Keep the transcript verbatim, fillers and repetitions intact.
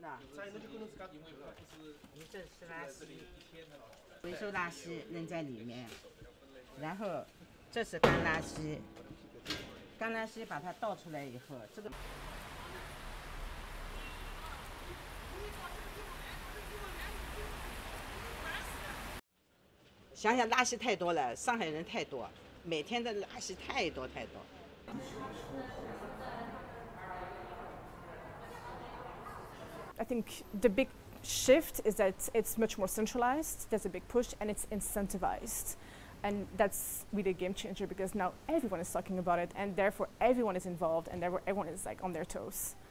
那你这是垃圾，回收垃圾扔在里面，然后这是干垃圾，干垃圾把它倒出来以后，这个。想想垃圾太多了，上海人太多，每天的垃圾太多太多。 I think the big shift is that it's much more centralized, there's a big push, and it's incentivized. And that's really a game changer because now everyone is talking about it, and therefore everyone is involved, and therefore everyone is like on their toes.